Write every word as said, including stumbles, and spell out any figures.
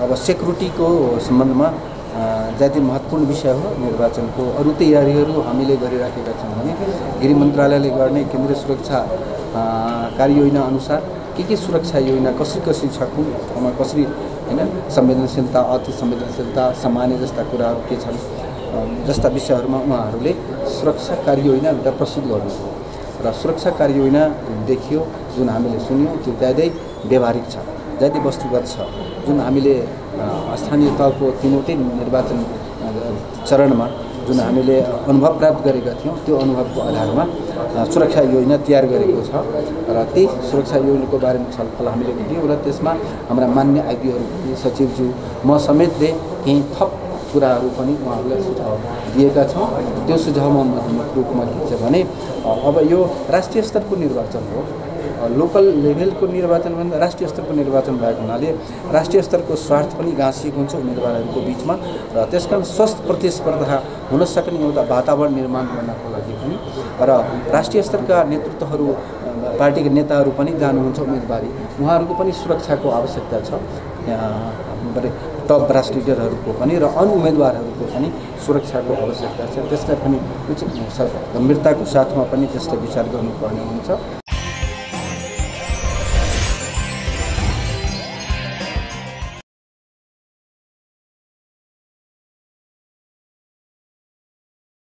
अब सेक्युरिटीको सम्बन्धमा ज्यादै महत्त्वपूर्ण विषय हो। निर्वाचनको अरू तयारीहरू हामीले गरिराखेका छौँ भने गृह मन्त्रालयले गर्ने केन्द्रीय सुरक्षा कार्ययोजना अनुसार के के सुरक्षा योजना कसरी कसरी छ, कुन ठाउँमा कसरी हैन संवेदनशीलता, अति संवेदनशीलता, सामान्य जस्ता कुराहरू के छन् जस्ता विषयहरूमा उहाँहरूले सुरक्षा कार्ययोजना एउटा प्रस्तुत गर्नुभयो र सुरक्षा कार्ययोजना जुन देखियो, जुन हामीले सुन्यौँ, त्यो ज्यादै व्यावहारिक छ, ज्यादै वस्तुगत छ। जुन हामीले स्थानीय तहको तीनवटै निर्वाचन चरणमा जुन हामीले अनुभव प्राप्त गरेका थियौँ, त्यो अनुभवको आधारमा सुरक्षा योजना तयार गरेको छ र त्यही सुरक्षा योजनाको बारेमा छलफल हामीले गऱ्यौँ र त्यसमा हाम्रा मान्य आइपीहरू, सचिवज्यू, म समेतले केही थप कुराहरू पनि उहाँहरूलाई सुझाव दिएका छौँ। त्यो सुझावमा महत्त्वपूर्ण रूपमा के छ भने अब यो राष्ट्रिय स्तरको निर्वाचन हो, लोकल लेभलको निर्वाचन भन्दा राष्ट्रिय स्तरको निर्वाचन भएको हुनाले राष्ट्रिय स्तरको स्वार्थ पनि गाँसिएको हुन्छ उम्मेदवारहरूको बिचमा र त्यसकारण स्वस्थ प्रतिस्पर्धा हुन सक्ने एउटा वातावरण निर्माण गर्नको लागि पनि र राष्ट्रिय स्तरका नेतृत्वहरू, पार्टीका नेताहरू पनि जानुहुन्छ उम्मेदवारी, उहाँहरूको पनि सुरक्षाको आवश्यकता छ। टप ब्रास लिडरहरूको पनि र अन्य उम्मेदवारहरूको पनि सुरक्षाको आवश्यकता छ। त्यसलाई पनि उचित गम्भीरताको साथमा पनि त्यसलाई विचार गर्नुपर्ने हुन्छ।